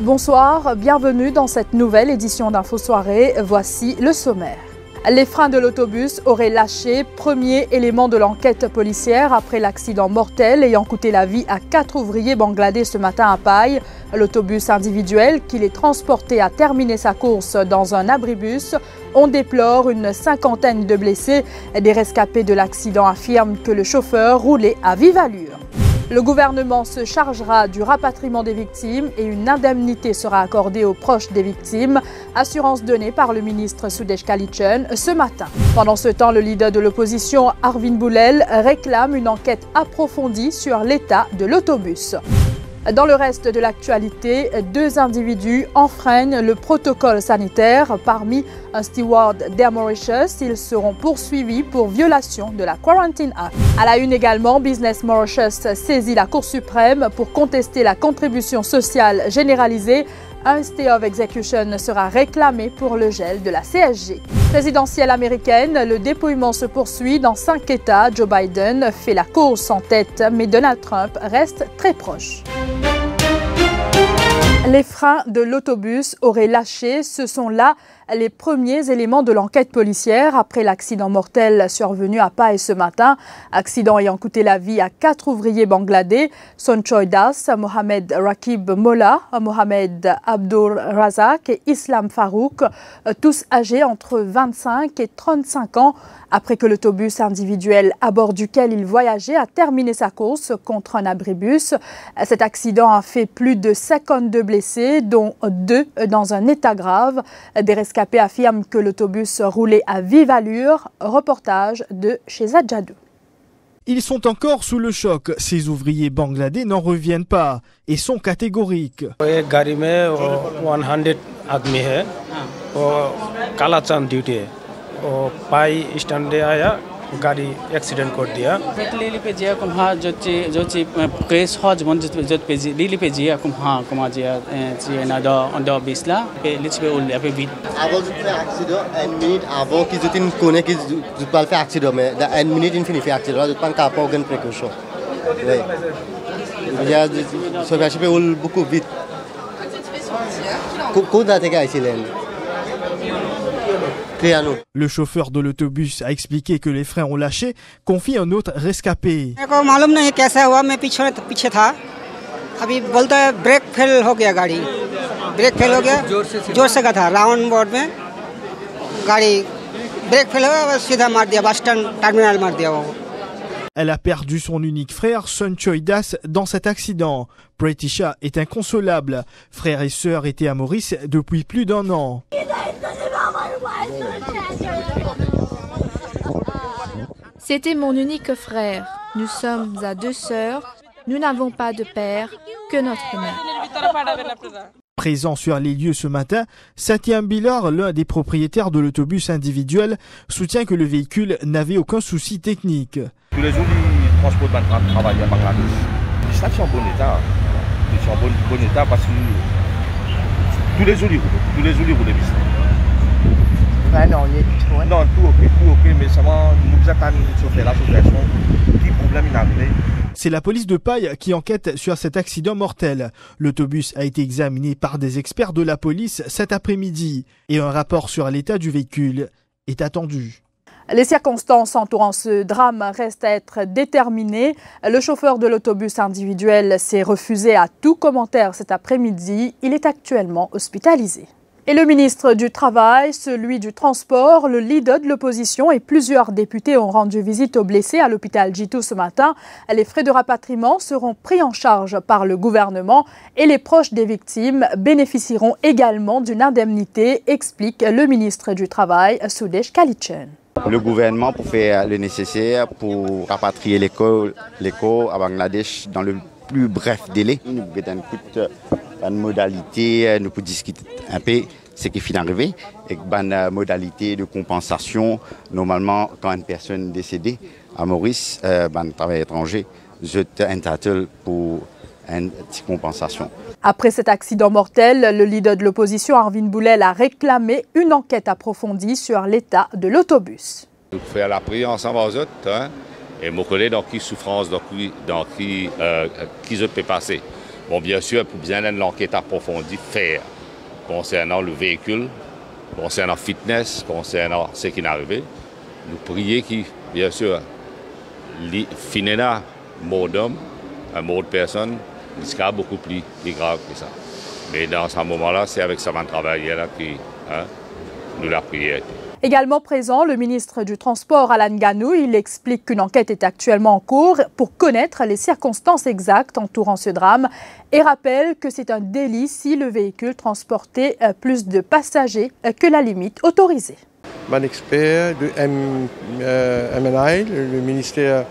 Bonsoir, bienvenue dans cette nouvelle édition d'Info Soirée. Voici le sommaire. Les freins de l'autobus auraient lâché, premier élément de l'enquête policière après l'accident mortel ayant coûté la vie à 4 ouvriers bangladais ce matin à Paille. L'autobus individuel qui les transportait a terminé sa course dans un abribus. On déplore une cinquantaine de blessés. Des rescapés de l'accident affirment que le chauffeur roulait à vive allure. Le gouvernement se chargera du rapatriement des victimes et une indemnité sera accordée aux proches des victimes. Assurance donnée par le ministre Sudesh Kalichen ce matin. Pendant ce temps, le leader de l'opposition, Arvind Boulel, réclame une enquête approfondie sur l'état de l'autobus. Dans le reste de l'actualité, 2 individus enfreignent le protocole sanitaire. Parmi un steward d'Air Mauritius, ils seront poursuivis pour violation de la Quarantine Act. À la une également, Business Mauritius saisit la Cour suprême pour contester la contribution sociale généralisée. Un stay of execution sera réclamé pour le gel de la CSG. Présidentielle américaine, le dépouillement se poursuit dans 5 États. Joe Biden fait la course en tête, mais Donald Trump reste très proche. Les freins de l'autobus auraient lâché. Ce sont là les premiers éléments de l'enquête policière après l'accident mortel survenu à Paille ce matin. Accident ayant coûté la vie à 4 ouvriers bangladais, Sonchoy Das, Mohamed Rakib Molla, Mohamed Abdur Razak et Islam Farouk, tous âgés entre 25 et 35 ans. Après que l'autobus individuel à bord duquel il voyageait a terminé sa course contre un abribus. Cet accident a fait plus de 52 blessés, dont 2 dans un état grave. Des rescapés affirment que l'autobus roulait à vive allure. Reportage de Shehzad Jadou. Ils sont encore sous le choc. Ces ouvriers bangladais n'en reviennent pas et sont catégoriques. पाई stand आया गाड़ी एक्सीडेंट कर दिया लिली पे जिया कुम हाँ जो ची केस हो जब जो पे लिली पे जिया कुम हाँ कुमा जिया ची ना दो बिस्ला पे लिच पे उल पे बीट अब जो एक्सीडेंट एंड मिनट अब की जो तीन कोने की जो पाल पे एक्सीडेंट में the end minute infinity accident जो पान का पोगन प्रिकॉशन या सो वैसे पे उल बुकु बीट कौन जाते क्या accident Le chauffeur de l'autobus a expliqué que les freins ont lâché, confie un autre rescapé. Elle a perdu son unique frère, Sonchoy Das, dans cet accident. Pretisha est inconsolable. Frère et sœur étaient à Maurice depuis plus d'1 an. C'était mon unique frère. Nous sommes à 2 sœurs. Nous n'avons pas de père, que notre mère. Présent sur les lieux ce matin, Satyam Bilar, l'un des propriétaires de l'autobus individuel, soutient que le véhicule n'avait aucun souci technique. Tous les jours, ils transportent dans travail à Bangladesh. Ils sont en bon état. Ils sont en bon état parce que tous les jours, ils roulent. Non, tout ok, mais seulement nous attendons sur l'association. Qui problème il arrivé? C'est la police de Paille qui enquête sur cet accident mortel. L'autobus a été examiné par des experts de la police cet après-midi et un rapport sur l'état du véhicule est attendu. Les circonstances entourant ce drame restent à être déterminées. Le chauffeur de l'autobus individuel s'est refusé à tout commentaire cet après-midi. Il est actuellement hospitalisé. Et le ministre du Travail, celui du Transport, le leader de l'opposition et plusieurs députés ont rendu visite aux blessés à l'hôpital Jitu ce matin. Les frais de rapatriement seront pris en charge par le gouvernement et les proches des victimes bénéficieront également d'une indemnité, explique le ministre du Travail, Sudesh Kalichen. Le gouvernement pour faire le nécessaire pour rapatrier les corps à Bangladesh dans le plus bref délai. Nous avons une modalité, nous pouvons discuter un peu ce qui finit d'arriver et une modalité de compensation. Normalement, quand une personne est décédée à Maurice, un travail étranger, je suis entitled pour une petite compensation. Après cet accident mortel, le leader de l'opposition, Arvind Boulel, a réclamé une enquête approfondie sur l'état de l'autobus. Nous faisons la prière ensemble aux autres, hein, et me connaître dans qui souffrance, dans qui je peux passer. Bon, bien sûr, pour bien l'enquête approfondie faire concernant le véhicule, concernant fitness, concernant ce qui est arrivé. Nous prions qui, bien sûr, finira mort d'homme, un mort de personne, ce sera beaucoup plus grave que ça. Mais dans ce moment-là, c'est avec ça qu'on travaille là qui nous l'a prié. Également présent, le ministre du Transport, Alan Ganou, il explique qu'une enquête est actuellement en cours pour connaître les circonstances exactes entourant ce drame et rappelle que c'est un délit si le véhicule transportait plus de passagers que la limite autorisée. Mon expert de MNI, le ministère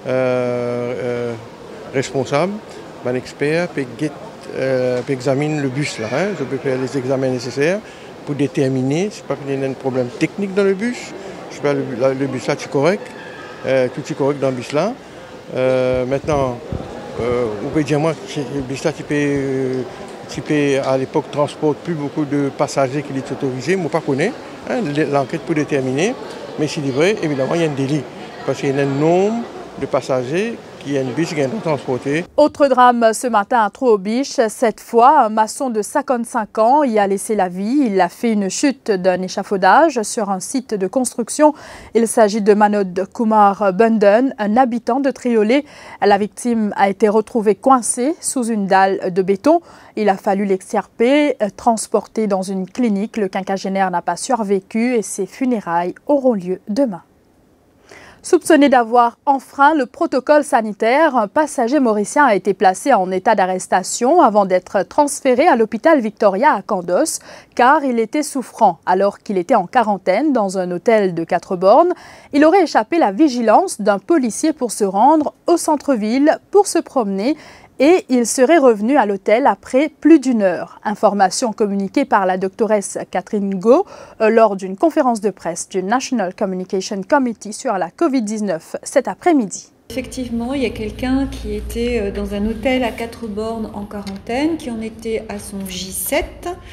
responsable, mon expert peut examiner le bus là, je peux faire les examens nécessaires pour déterminer, c'est pas qu'il y a un problème technique dans le bus, je sais pas, le bus là c'est correct, tout est correct dans le bus là. Maintenant, vous pouvez dire moi, le bus là tu peux à l'époque transporte plus beaucoup de passagers qu'il est autorisé, moi pas connais, l'enquête pour déterminer, mais c'est vrai, évidemment il y a un délit, parce qu'il y a un nombre de passagers qui est un bus qui est transporté. Autre drame ce matin à Trou-aux-Biches. Cette fois, un maçon de 55 ans y a laissé la vie. Il a fait une chute d'un échafaudage sur un site de construction. Il s'agit de Manod Kumar Bunden, un habitant de Triolet. La victime a été retrouvée coincée sous une dalle de béton. Il a fallu l'extirper, transporter dans une clinique. Le quinquagénaire n'a pas survécu et ses funérailles auront lieu demain. Soupçonné d'avoir enfreint le protocole sanitaire, un passager mauricien a été placé en état d'arrestation avant d'être transféré à l'hôpital Victoria à Candos, car il était souffrant alors qu'il était en quarantaine dans un hôtel de 4 bornes. Il aurait échappé la vigilance d'un policier pour se rendre au centre-ville pour se promener et il serait revenu à l'hôtel après plus d'1 heure. Information communiquée par la doctoresse Catherine Go lors d'une conférence de presse du National Communication Committee sur la COVID-19 cet après-midi. Effectivement, il y a quelqu'un qui était dans un hôtel à 4 bornes en quarantaine, qui en était à son J7,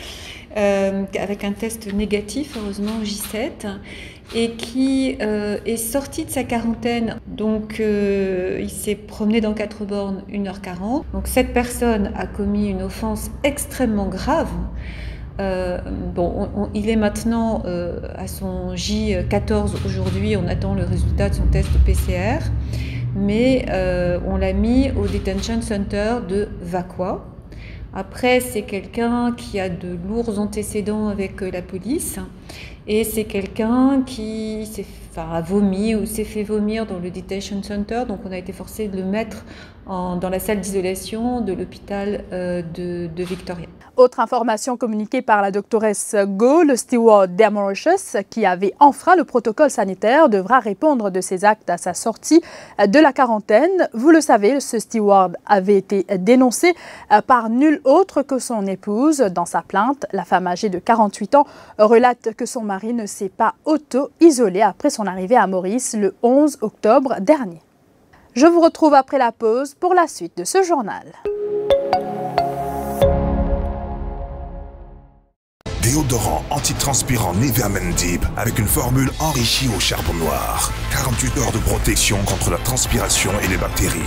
avec un test négatif, heureusement J7, et qui est sorti de sa quarantaine. Donc il s'est promené dans 4 bornes 1h40. Donc cette personne a commis une offense extrêmement grave. Il est maintenant à son J14 aujourd'hui, on attend le résultat de son test PCR, mais on l'a mis au Detention Center de Vakwa. Après, c'est quelqu'un qui a de lourds antécédents avec la police et c'est quelqu'un qui a vomi ou s'est fait vomir dans le Detention Center, donc on a été forcé de le mettre dans la salle d'isolation de l'hôpital de Victoria. Autre information communiquée par la doctoresse Go, le steward d'Air Mauritius, qui avait enfreint le protocole sanitaire, devra répondre de ses actes à sa sortie de la quarantaine. Vous le savez, ce steward avait été dénoncé par nul autre que son épouse. Dans sa plainte, la femme âgée de 48 ans relate que son mari ne s'est pas auto-isolé après son arrivée à Maurice le 11 octobre dernier. Je vous retrouve après la pause pour la suite de ce journal. Déodorant antitranspirant Nivea Men Deep avec une formule enrichie au charbon noir. 48 heures de protection contre la transpiration et les bactéries.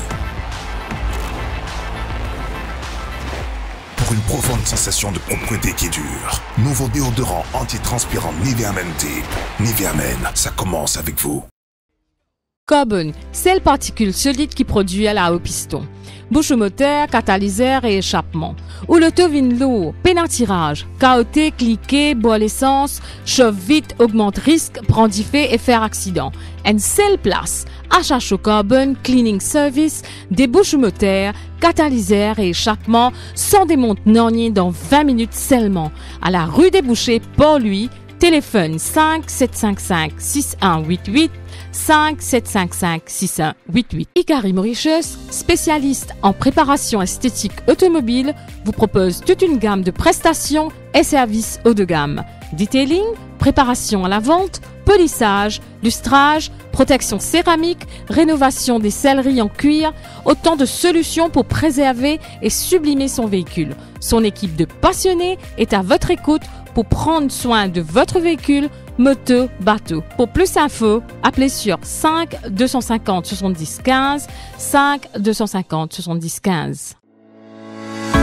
Pour une profonde sensation de propreté qui dure. Nouveau déodorant antitranspirant Nivea Men Deep. Nivea Men, ça commence avec vous. Carbone, c'est la particule solide qui produit à la haut piston. Bouche moteur, catalyseur et échappement. Ou l'autovine lourd, pénaltirage, chaotique, cliquer, boire l'essence, chauffe vite, augmente risque, prend et faire accident. Une seule place, HHO Carbone Cleaning Service, des bouches moteurs, catalyseur et échappement sont des montes norniers dans 20 minutes seulement. À la rue des Bouchers, Port-Louis, téléphone 5 755 6188 5 755 6188. Ikari Mauritius, spécialiste en préparation esthétique automobile, vous propose toute une gamme de prestations et services haut de gamme. Detailing, préparation à la vente, polissage, lustrage, protection céramique, rénovation des selleries en cuir, autant de solutions pour préserver et sublimer son véhicule. Son équipe de passionnés est à votre écoute pour prendre soin de votre véhicule, moto, bateau. Pour plus d'infos, appelez sur 5 250 70 15, 5 250 70 15.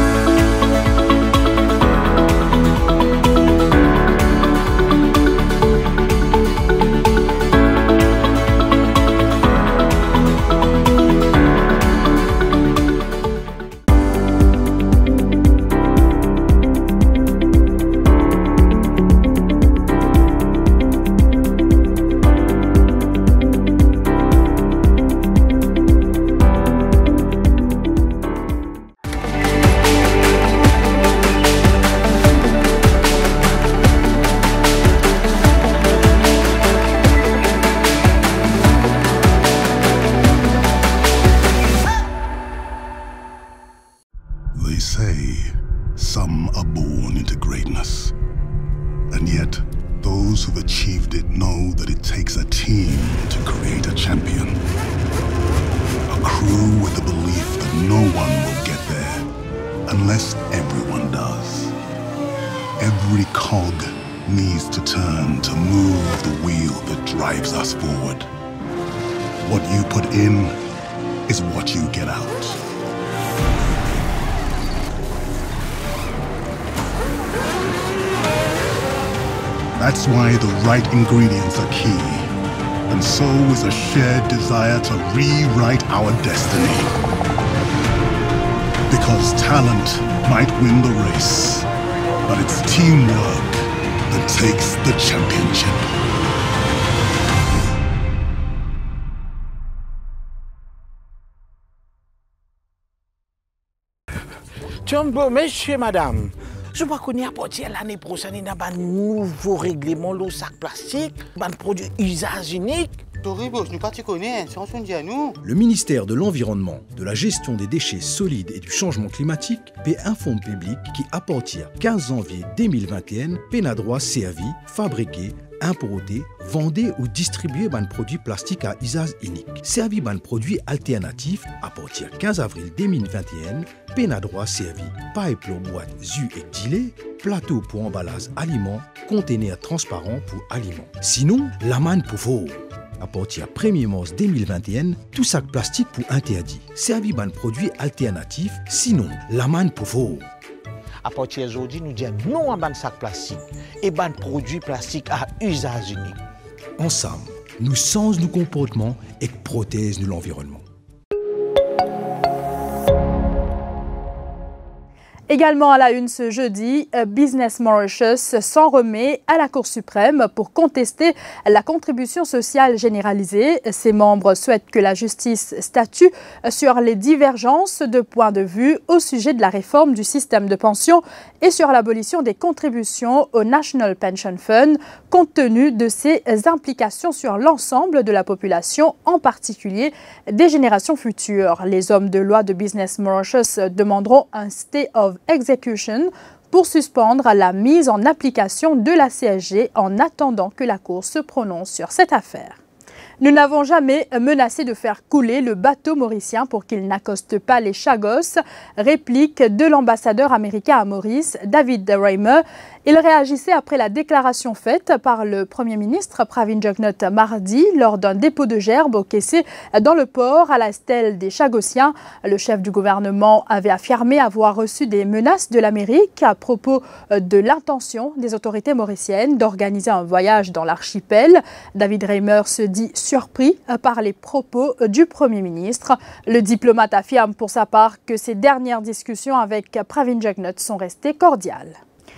And yet, those who've achieved it know that it takes a team to create a champion. A crew with the belief that no one will get there unless everyone does. Every cog needs to turn to move the wheel that drives us forward. What you put in is what you get out. That's why the right ingredients are key. And so is a shared desire to rewrite our destiny. Because talent might win the race, but it's teamwork that takes the championship. Bon, monsieur, madame, je crois qu'on y a porté l'année prochaine, il y a un nouveau règlement de sac plastique, un produit usage unique. Le ministère de l'Environnement, de la gestion des déchets solides et du changement climatique paie un fonds public qui, à partir du 15 janvier 2021, peine à droit servi, fabriqué, importer, vendre ou distribuer un produit plastique à usage unique. Servi un produit alternatif à partir du 15 avril 2021, peine à droit servi, pipe boîte jus et gilet, plateau pour emballage aliments, conteneur transparent pour aliments. Sinon, la manne pour vous. À partir du 1er mars 2021, tout sac plastique pour interdit. Servi un produit alternatif, sinon, la manne pour vous. À partir d'aujourd'hui, nous disons non à un sac plastique et un produit plastique à usage unique. Ensemble, nous changeons nos comportements et protégeons l'environnement. Également à la une ce jeudi, Business Mauritius s'en remet à la Cour suprême pour contester la contribution sociale généralisée. Ses membres souhaitent que la justice statue sur les divergences de points de vue au sujet de la réforme du système de pension et sur l'abolition des contributions au National Pension Fund, compte tenu de ses implications sur l'ensemble de la population, en particulier des générations futures. Les hommes de loi de Business Mauritius demanderont un stay of execution pour suspendre la mise en application de la CSG en attendant que la Cour se prononce sur cette affaire. Nous n'avons jamais menacé de faire couler le bateau mauricien pour qu'il n'accoste pas les Chagos, réplique de l'ambassadeur américain à Maurice, David Raymer. Il réagissait après la déclaration faite par le Premier ministre Pravin Jugnauth mardi lors d'un dépôt de gerbes au Kessé dans le port à la stèle des Chagossiens. Le chef du gouvernement avait affirmé avoir reçu des menaces de l'Amérique à propos de l'intention des autorités mauriciennes d'organiser un voyage dans l'archipel. David Raymer se dit surpris par les propos du Premier ministre. Le diplomate affirme pour sa part que ses dernières discussions avec Pravin Jugnauth sont restées cordiales.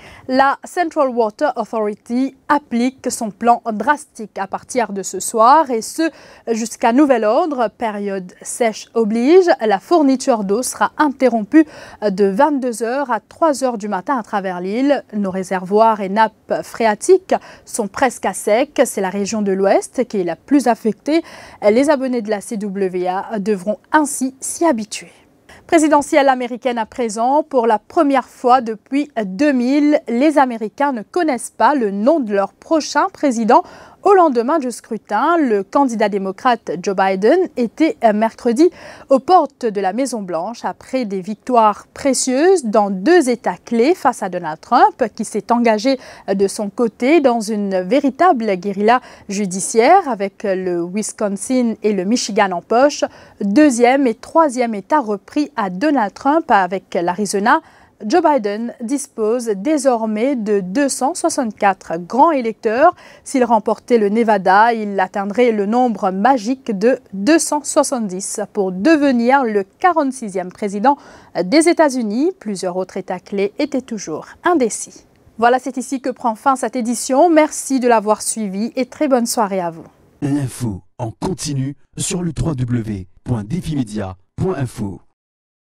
La Central Water Authority applique son plan drastique à partir de ce soir et ce jusqu'à nouvel ordre. Période sèche oblige, la fourniture d'eau sera interrompue de 22h à 3h du matin à travers l'île. Nos réservoirs et nappes phréatiques sont presque à sec. C'est la région de l'Ouest qui est la plus affectée. Les abonnés de la CWA devront ainsi s'y habituer. Présidentielle américaine à présent, pour la première fois depuis 2000, les Américains ne connaissent pas le nom de leur prochain président. Au lendemain du scrutin, le candidat démocrate Joe Biden était mercredi aux portes de la Maison-Blanche après des victoires précieuses dans 2 États clés face à Donald Trump, qui s'est engagé de son côté dans une véritable guérilla judiciaire avec le Wisconsin et le Michigan en poche. 2e et 3e État repris à Donald Trump avec l'Arizona. Joe Biden dispose désormais de 264 grands électeurs. S'il remportait le Nevada, il atteindrait le nombre magique de 270 pour devenir le 46e président des États-Unis. Plusieurs autres États clés étaient toujours indécis. Voilà, c'est ici que prend fin cette édition. Merci de l'avoir suivi et très bonne soirée à vous. L'info en continu sur le www.defimedia.info.